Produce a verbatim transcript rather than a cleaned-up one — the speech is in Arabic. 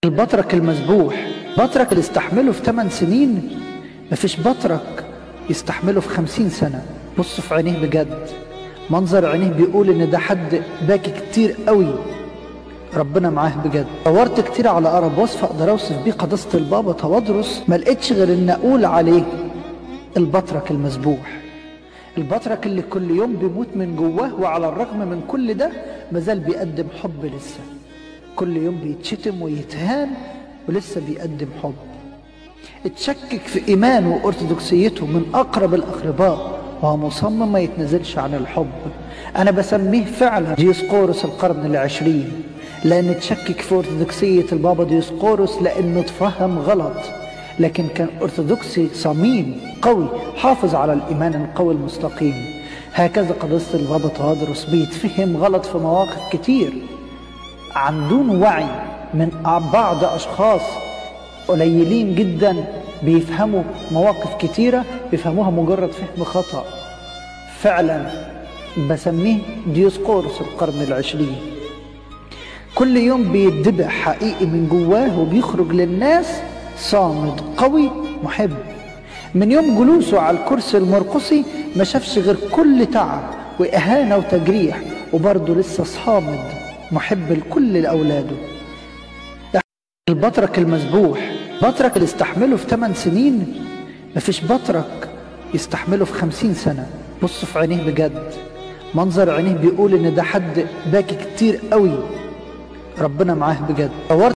البطرك المذبوح، بطرك اللي استحمله في ثمان سنين مفيش بطرك يستحمله في خمسين سنة. بصوا في عينيه بجد، منظر عينيه بيقول ان ده حد باكي كتير قوي، ربنا معاه بجد. دورت كتير على اقرب وصف اقدر اوصف بيه قداسة البابا توادرس، ما لقيتش غير ان اقول عليه البطرك المذبوح، البطرك اللي كل يوم بيموت من جواه، وعلى الرغم من كل ده مازال بيقدم حب لسه. كل يوم بيتشتم ويتهان ولسه بيقدم حب. اتشكك في ايمانه وارثوذكسيته من اقرب الاقرباء، وهو مصمم ما يتنزلش عن الحب. انا بسميه فعلا ديوسقورس القرن العشرين، لان اتشكك في ارثوذكسية البابا ديوسقورس لانه اتفهم غلط، لكن كان ارثوذكسي صميم قوي حافظ على الايمان القوي المستقيم. هكذا قداسة البابا توادرس بيتفهم غلط في مواقف كتير عن دون وعي من بعض اشخاص قليلين جدا بيفهموا مواقف كتيرة بيفهموها مجرد فهم خطأ. فعلا بسميه ديوسقورس القرن العشرين. كل يوم بيتدبح حقيقي من جواه وبيخرج للناس صامد قوي محب. من يوم جلوسه على الكرسي المرقصي ما شافش غير كل تعب وإهانة وتجريح، وبرضه لسه صامد محب لكل أولاده. البطرك المذبوح، بطرك اللي استحمله في ثمان سنين مفيش بطرك يستحمله في خمسين سنة. بصوا في عينيه بجد، منظر عينيه بيقول ان ده حد باكي كتير قوي، ربنا معاه بجد.